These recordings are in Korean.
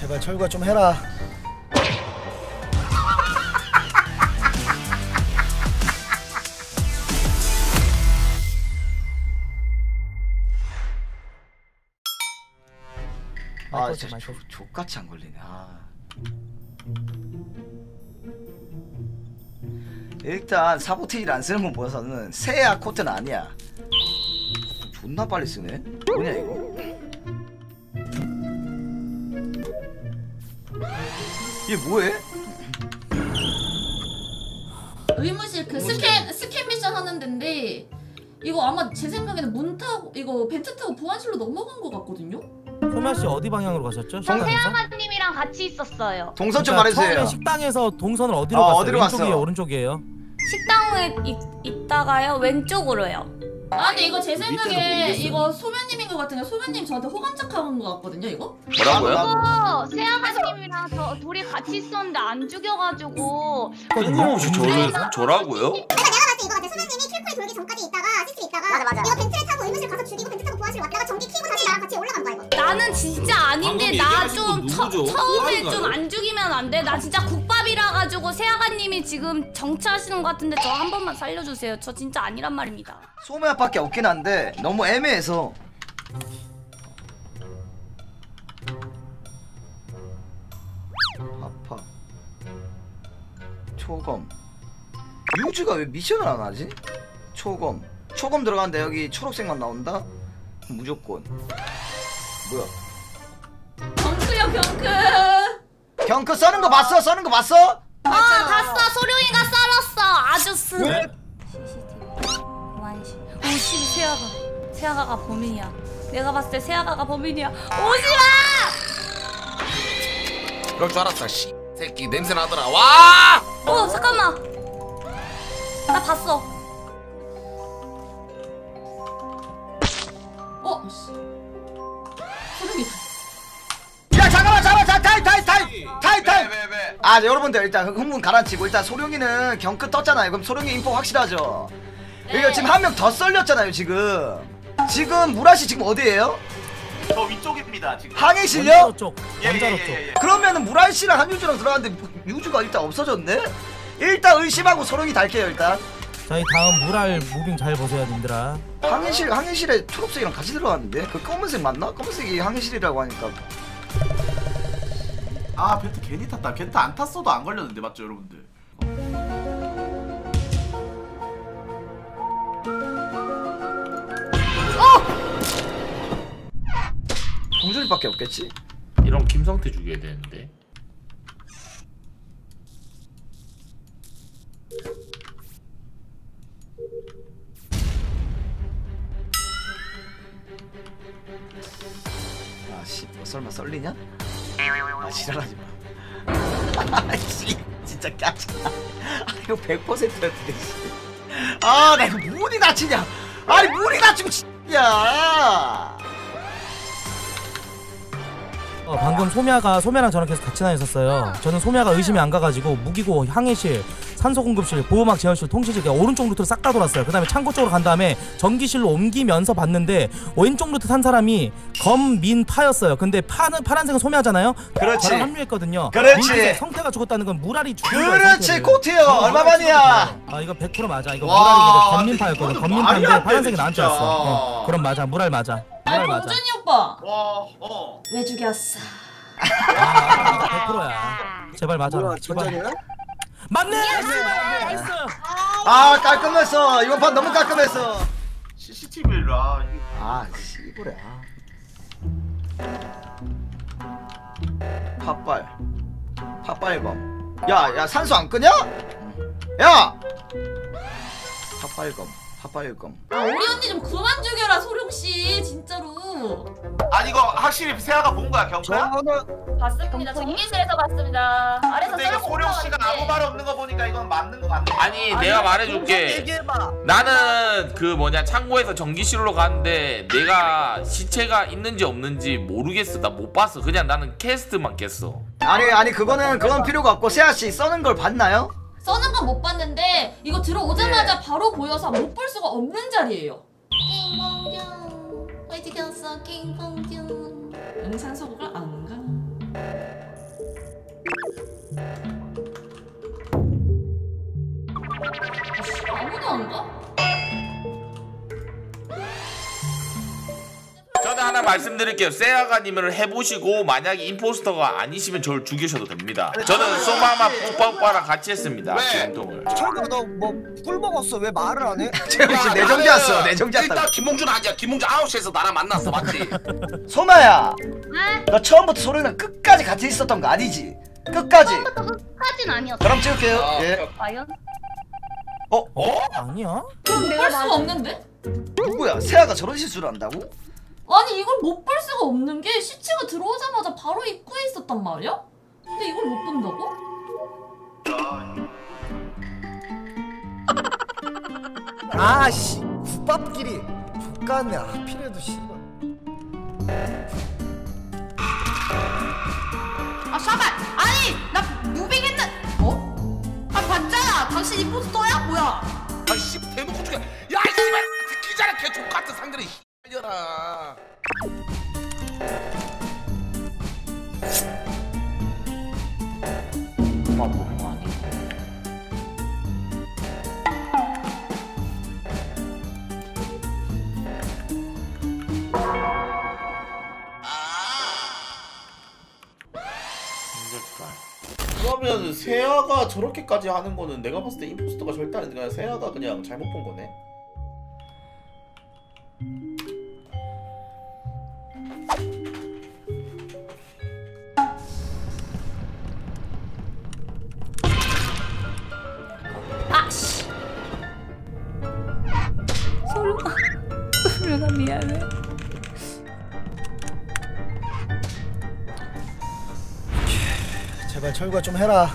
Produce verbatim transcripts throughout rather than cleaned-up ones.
제발 철구가 좀 해라. 아 진짜 족같이 안 걸리네. 아. 일단 사보테이를 안 쓰는 건 보여서는 새야 코트는 아니야. 존나 빨리 쓰네. 뭐냐 이거? 얘 뭐해? 의무실 그 스캔 스캔 미션 하는 데인데 이거 아마 제 생각에는 문 타고 이거 벤트 타고 보안실로 넘어간 것 같거든요. 소멸 씨 어디 방향으로 가셨죠? 세아가님이랑 같이 있었어요. 동선 좀 말해주세요. 처음에 식당에서 동선을 어디로 어, 갔어요? 어디로 왼쪽이에요? 갔어? 오른쪽이에요? 식당에 있, 있다가요 왼쪽으로요. 아 근데 이거 제 생각에 이거 소면님인 것 같은데 소면님 저한테 호감작한 것 같거든요 이거? 뭐라고요? 이거 세아가님이랑 저 둘이 같이 있었는데 안 죽여가지고 뜬금없이 저를 저라고요? 그러니까 내가 봤을 때 이거 같아. 소면님이 킬코에 돌기 전까지 있다가 시스템 있다가 맞아, 맞아. 이거 벤트를 타고 의무실 가서 죽이고 벤트 타고 보안실 왔다가 전기 켜고 다시 나랑 같이 올라간 거야 이거. 나는 진짜 아닌데 나 좀 처음에 좀 안 죽이면 안 돼? 나 진짜 국밥이라 가지고 세아가님이 지금 정치하시는 것 같은데 저 한 번만 살려주세요. 저 진짜 아니란 말입니다. 소매밖에 없긴 한데 너무 애매해서. 아파. 초검. 유주가 왜 미션을 안 하지? 초검. 초검 들어가는데 여기 초록색만 나온다? 무조건. 뭐야? 경크요 경크. 경크 써는 거 봤어? 써는 거 봤어? 어 봤어. 소룡이가 썰었어. 아주 스. 왜? 씨씨티비. 보안실. 오씨 세아가. 세아가가 범인이야. 내가 봤을 때 세아가가 범인이야. 오지마! 그럴 줄 알았어. 씨 새끼 냄새 나더라. 와! 어 잠깐만. 나 봤어. 어? 소름이. 야 잠깐만 잠깐만 잠깐 타임 타임 타임 타임 타임. 왜, 왜, 왜? 아 여러분들 일단 흥분 가라앉히고 일단 소룡이는 경크 떴잖아요. 그럼 소룡이 인포 확실하죠? 네. 이거 지금 한 명 더 썰렸잖아요 지금. 지금 무라씨 지금 어디에요? 저 위쪽입니다 지금. 항해실요? 원자로 쪽. 예, 원자로 예, 쪽. 예, 예. 그러면은 무라씨랑 한유주랑 들어갔는데 유주가 일단 없어졌네? 일단 의심하고 소룡이 달게요 일단. 저희 다음 무랄 무빙 잘 보세요 님들아. 항해실 항해실에 초록색이랑 같이 들어갔는데 그 검은색 맞나? 검은색이 항해실이라고 하니까. 아 벤트 괜히 탔다. 벤트 안 탔어도 안 걸렸는데 맞죠 여러분들? 동준이밖에 없겠지? 이런 김성태 죽여야 되는데. 아씨 뭐 설마 썰리냐? 아 지랄하지 마. 아씨 진짜 까치다. 아 이거 백 퍼센트였는데 아 나 이거 문이 닫히냐? 아니 문이 닫히고 진짜. 어, 방금 소미아가 소미아랑 저랑 계속 같이 다녔었어요. 저는 소미아가 의심이 안 가가지고 무기고 항해실, 산소공급실, 보호막 제어실, 통신실 그냥 오른쪽 루트로 싹 다 돌았어요. 그 다음에 창고 쪽으로 간 다음에 전기실로 옮기면서 봤는데 왼쪽 루트 탄 사람이 검민파였어요. 근데 파는 파란색은 소미아잖아요. 그렇지. 저랑 합류했거든요. 그렇지. 민주색, 성태가 죽었다는 건 무랄이 죽은 거예요. 그렇지 코트요. 얼마만이야? 아 이거 백 퍼센트 맞아. 이거 와, 무랄이 검민파였거든. 근데 이거는 검민파인데 말이 안 파란색이 되네, 나한테 진짜. 왔어. 어, 그럼 맞아. 무랄 맞아. 무랄 아니 맞아. 봉준이 오빠 와 어. 왜 죽였어? 아, 백 퍼센트야. 제발 맞아라. 뭐야 제발. 전장이야? 맞네. 나이스. 아 깔끔했어. 이번 판 너무 깔끔했어. 씨씨티비를 아 이거. 아 씨부래. 팥발. 팥발검. 야야 산소 안 끄냐? 야. 팥발검. 팥발검. 아 우리 언니 좀 그만 죽여라 소룡씨 진짜로. 아니 이거 확실히 세아가 본 거야 경크야? 저는 봤습니다. 전기실에서 봤습니다. 아래서 근데 이거 썰고 소룡 씨가 올라왔는데. 아무 말 없는 거 보니까 이건 맞는 거 같네. 아니 내가 말해줄게. 얘기해봐. 나는 그 뭐냐 창고에서 전기실로 갔는데 내가 시체가 있는지 없는지 모르겠어. 나 못 봤어. 그냥 나는 캐스트만 깼어. 아니 아니 그거는 그건 필요가 없고 세아 씨 써는 걸 봤나요? 써는 건 못 봤는데 이거 들어오자마자 바로 보여서 못 볼 수가 없는 자리예요. 킹봉준 왜 죽였어 킹봉준 영상 속을 안 가? 세아인가? 저는 하나 말씀드릴게요. 세아가님을 해보시고 만약에 임포스터가 아니시면 저를 죽이셔도 됩니다. 저는 소마마 뽀빠오빠랑 같이 했습니다. 전통을. 철가 너뭐 꿀 먹었어? 왜 말을 안 해? 재훈씨 내정자였어. 내정자였다. 일단 김몽준 아니야. 김몽준 아홉 시에서 나랑 만났어. 맞지? 소마야, 네? 너 처음부터 소리랑 끝까지 같이 있었던 거 아니지? 끝까지. 처음부터 끝까진 아니었어. 그럼 찍을게요. 아, 예. 과연? 어? 어? 아니야? 그럼 볼 수가 없는데? 누구야? 세아가 저런 실수를 한다고? 아니 이걸 못 볼 수가 없는 게 시체가 들어오자마자 바로 입구에 있었단 말이야? 근데 이걸 못 본다고? 아씨 국밥끼리 족같네. 하필해도 씨발. 아 샤발! 아니! 나 무빙했는... 어? 아 반자야! 당신 임포스터야? 뭐야? 아씨 대놓고 죽여. 야 씨발 듣기잖아. 걔 족같은 상대를 살려라. 그러면 세아가 저렇게까지 하는 거는 내가 봤을 때 임포스터가 절대 아닌데 그냥 세아가 그냥 잘못 본 거네. 아씨. 소름아. 소름아 미안해. 제발 철가 좀 해라.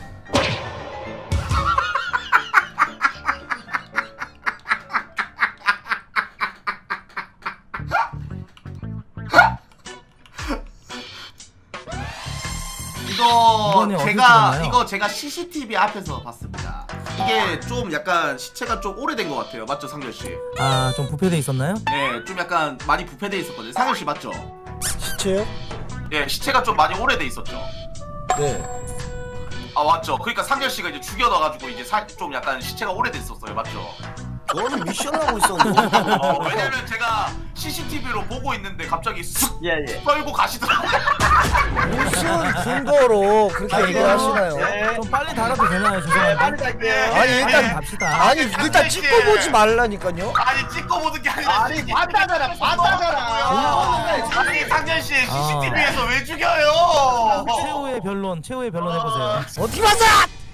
이거 이번에 어디 제가 찍었나요? 이거 제가 씨씨티비 앞에서 봤습니다. 이게 좀 약간 시체가 좀 오래된 것 같아요. 맞죠, 상렬 씨? 아, 좀 부패돼 있었나요? 네, 좀 약간 많이 부패돼 있었거든요. 상렬 씨 맞죠? 시체요? 예, 시체가 좀 많이 오래돼 있었죠. 네. 아 맞죠. 그러니까 상렬 씨가 이제 죽여놔가지고 이제 사, 좀 약간 시체가 오래됐었어요. 맞죠? 너는 미션 하고 있었는데. 어, 왜냐면 제가 씨씨티비로 보고 있는데 갑자기 쓱 예예. 떨고 가시더라고요. 무슨 근거로 그렇게 얘기하시나요? 예. 좀 빨리 달아도 되나요? 죄송한데. 갈게요. 아니 일단 갑시다. 아니 일단 찍고 보지 말라니까요. 아니 찍고 보는 게 아니라 아니 봤다잖아. 봤다잖아. 아니 상렬 씨 아. 씨씨티비에서 왜 죽여요? 최후의 변론, 최후의 변론 해보세요. 어떻게 봤어?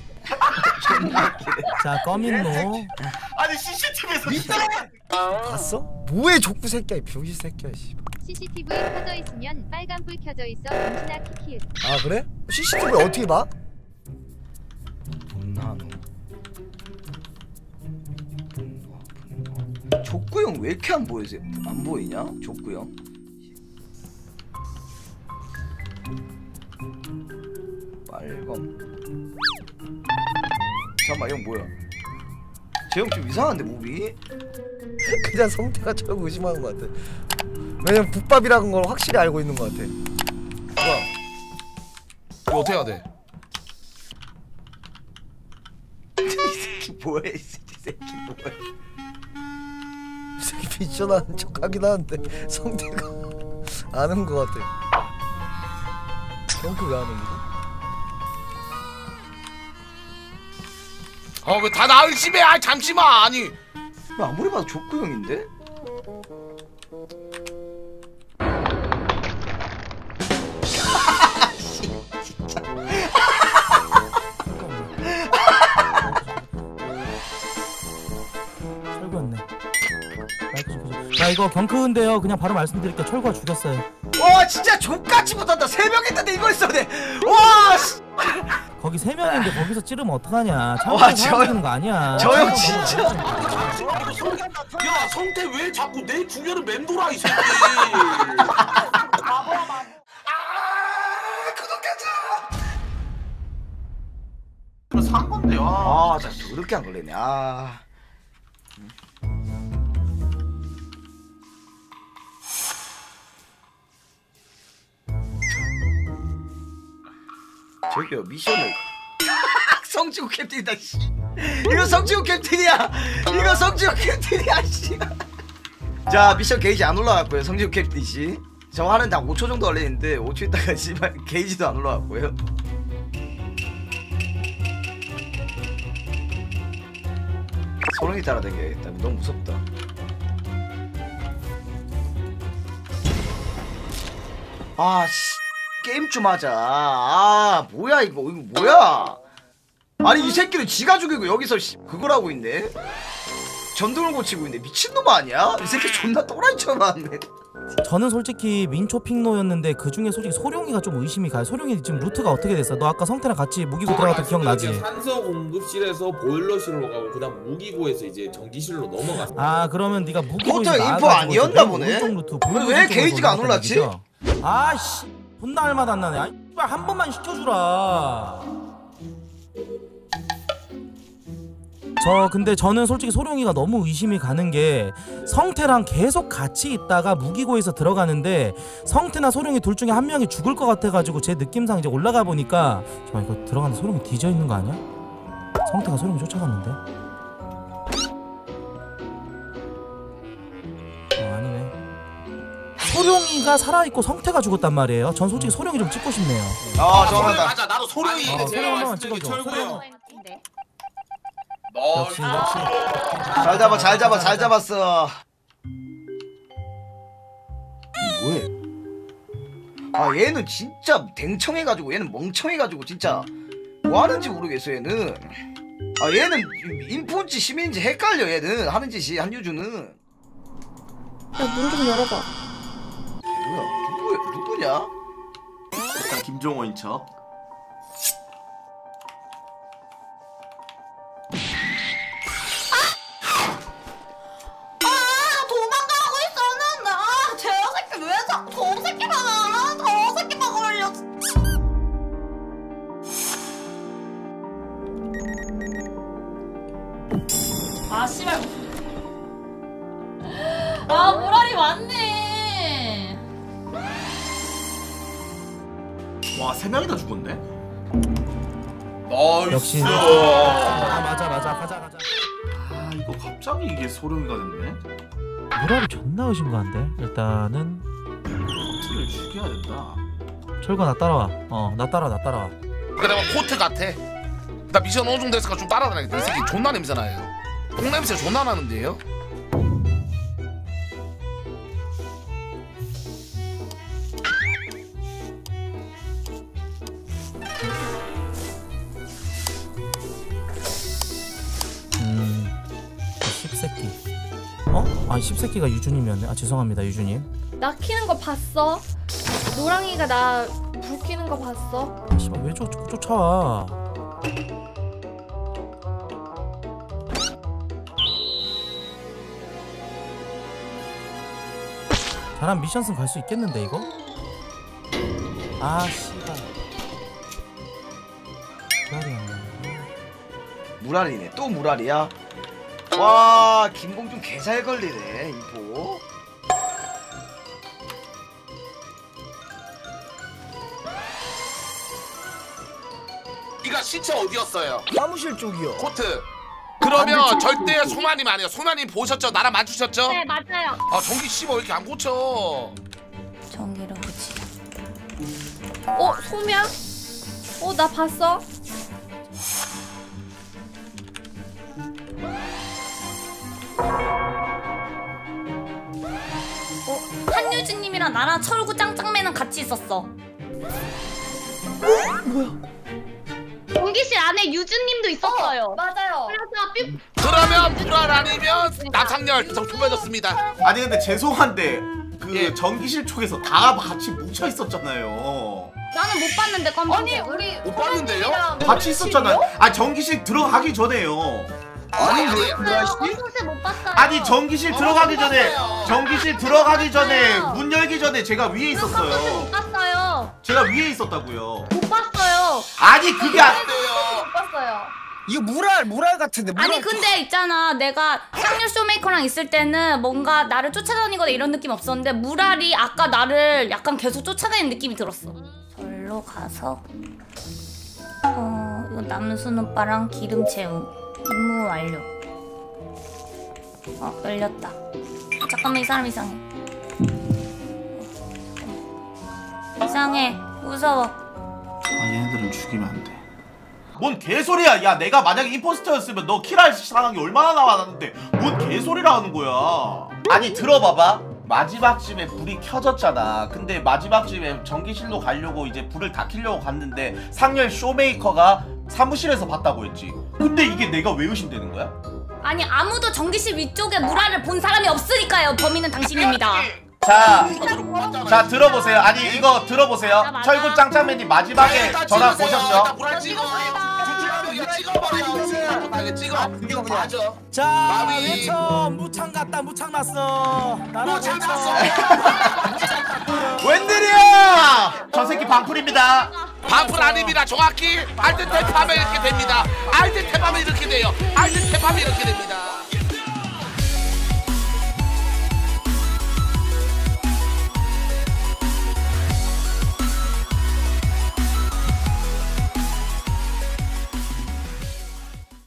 자, 꺼민노. 아니 씨씨티비에서 봤어? 뭐해 족구 새끼야 이 병신 새끼야 씨. 씨씨티비에 켜져 있으면 빨간불 켜져 있어 정신아 키키읓. 아 그래? 씨씨티비 어떻게 봐? 분나노. 족구 형 왜 이렇게 안 보이세요? 안 보이냐? 족구 형. 빨검. 잠깐만 형 뭐야? 쟤 형 좀 이상한데 무비? 그냥 성태가 저거 의심하는 것 같아. 왜냐면 국밥이라는 걸 확실히 알고 있는 것 같아. 뭐야? 이거 어떻게 해야 돼? 이 새끼 뭐해? 이 새끼 뭐해? 이 새끼 미션하는 척하긴 하는데 성태가 아는 것 같아. 경크 왜 안 오니? 어 왜 다 나 의심해? 아 잠시만. 아니 왜 아무리 봐도 족구 형인데? 철구였네. 마이크 좀 켜줘. 야, 이거 경크인데요. 그냥 바로 말씀드릴게요. 철구가 죽였어요. 와 진짜 족같이 못한다. 세 명 했는데 이거 있어야 돼. 와 씨. 거기 세 명인데 거기서 찌르면 어떡하냐. 와, 창고에서 저 사람 죽이는 거 아니야. 저 형 진짜. 야 성태 왜 자꾸 내 주변을 맴돌아 이 새끼. 그럼 산 건데요. 아 진짜 더럽게 안 걸리네. 아. 저기요 미션을 성지구 캡틴이다 씨. 이거 성지호 캡틴이야. 이거 성지호 캡틴이야 씨. 자 미션 게이지 안 올라갔고요. 성지호 캡틴 씨. 저 하는 다 오 초 정도 걸리는데 오 초 있다가 씨발 게이지도 안 올라갔고요. 소름이 따라다녀야겠다. 너무 무섭다. 아 씨. 게임 좀 하자. 아 뭐야 이거 이거 뭐야? 아니 이 새끼는 지가 죽이고 여기서 씨, 그걸 하고 있네. 전등을 고치고 있네. 미친놈 아니야? 이 새끼 존나 또라이처럼 하네. 저는 솔직히 민초핑노였는데 그 중에 솔직히 소룡이가 좀 의심이 가요. 소룡이 지금 루트가 어떻게 됐어? 너 아까 성태랑 같이 무기고 들어갔던 기억나지? 산소 공급실에서 보일러실로 가고 그다음 무기고에서 이제 전기실로 넘어갔어. 아 그러면 네가 무기고 그것도 인포 아니었나 보네? 왜 게이지가 안 올랐지? 아씨 존나 할맛 안 나네. 아, 한 번만 시켜주라. 저 근데 저는 솔직히 소룡이가 너무 의심이 가는 게 성태랑 계속 같이 있다가 무기고에서 들어가는데 성태나 소룡이 둘 중에 한 명이 죽을 것 같아가지고 제 느낌상 이제 올라가 보니까 잠깐 이거 들어가는데 소룡이 뒤져 있는 거 아니야? 성태가 소룡이 쫓아갔는데? 어 아니네. 소룡이가 살아있고 성태가 죽었단 말이에요. 전 솔직히 소룡이 좀 찍고 싶네요. 아 정확하다. 맞아 나도 소룡이 어, 제가 소룡 한번 말씀드린 게 찍어줘. 철구형. 역시 역시 잘 잡아 잘 잡아 잘 잡았어. 뭐해? 아 얘는 진짜 댕청해가지고 얘는 멍청해가지고 진짜 뭐하는지 모르겠어 얘는. 아 얘는 인포인지 시민인지 헷갈려 얘는 하는 짓이. 한유주는 야 문 좀 열어봐. 뭐야 누구, 누구냐? 일단 김종호인 척. 아 씨발. 아 모랄이 왔네. 와, 세 명이나 죽었네. 나이스. 역시 아 맞아 맞아 가자 가자. 아, 이거 갑자기 이게 소룡이가 됐네. 무랄이 존나 의심가한데. 일단은 코트를 죽여야 된다. 철거 나 따라와. 어 나 따라와 나 따라와. 그다음에 코트 같아. 나 미션 어느 정도 했을까 좀 따라다니겠다. 이 새끼 존나 냄새 나요. 똥 냄새 존나 나는데요? 음 씹새끼. 어? 아니 씹새끼가 유주님이었네. 아 죄송합니다 유주님. 나 키는 거 봤어? 노랑이가 나 불 키는 거 봤어? 아 씨발 왜 쫓, 쫓아와. 잘한 미션승 갈 수 있겠는데 이거? 아 씨발 무랄이네. 또 무랄이야. 와 김봉준 개 잘 걸리네 인포. 이가 시체 어디였어요? 사무실 쪽이요. 코트. 그러면 절대 소마님 아니에요. 소마님 보셨죠? 나랑 맞추셨죠? 네 맞아요. 아 전기 씹어 왜 이렇게 안 고쳐? 전기로 그치. 어 소면? 어 나 봤어? 어 한유진님이랑 나랑 철구 짱짱맨은 같이 있었어. 전기실 안에 유주님도 있었어요. 맞아요. 그래서 삐... 그러면 불알 아니면 나상렬 소매졌습니다. 아니 근데 죄송한데 그 예. 전기실 쪽에서 다 같이 뭉쳐 있었잖아요. 나는 못 봤는데 깜짝. 아니 우리 못 봤는데요? 같이 있었잖아요. 아 전기실 들어가기 전에요. 아니 아니. 어느새 못 봤어요. 아니 전기실 들어가기 전에 봤어요. 전기실 들어가기 전에 봤어요. 문 열기 전에 제가 위에 못 있었어요. 봤어요. 제가 위에 있었다고요. 못 봤어요. 아니 그게 아... 못 봤어요. 이거 무랄 무랄 같은데. 무랄 아니 근데 있잖아 내가 상렬 쇼메이커랑 있을 때는 뭔가 나를 쫓아다니거나 이런 느낌 없었는데 무랄이 아까 나를 약간 계속 쫓아다니는 느낌이 들었어. 절로 가서 어 이거 남순 오빠랑 기름 채움. 임무 완료. 어 열렸다. 잠깐만 이 사람 이상해. 이상해. 무서워. 아 얘네들은 죽이면 안 돼. 뭔 개소리야. 야 내가 만약에 임포스터였으면 너 킬할 상황이 얼마나 나왔는데 뭔 개소리라 하는 거야. 아니 들어봐봐. 마지막쯤에 불이 켜졌잖아. 근데 마지막쯤에 전기실로 가려고 이제 불을 다 켜려고 갔는데 상렬 쇼메이커가 사무실에서 봤다고 했지. 근데 이게 내가 왜 의심되는 거야? 아니 아무도 전기실 위쪽에 무라를 본 사람이 없으니까요. 범인은 당신입니다. 자, 자 들어보세요. 아니 이거 들어보세요. 철구 짱짱맨이 마지막에 전화 보셨죠? 자 외쳐 무창 갔다 무창 났어. 무창 났어. 웬일이야? 저 새끼 방풀입니다. 방풀 아닙니다. 정확히 알뜰 탭하면 이렇게 됩니다. 알뜰 탭하면 이렇게 돼요. 알뜰 탭하면 이렇게 됩니다.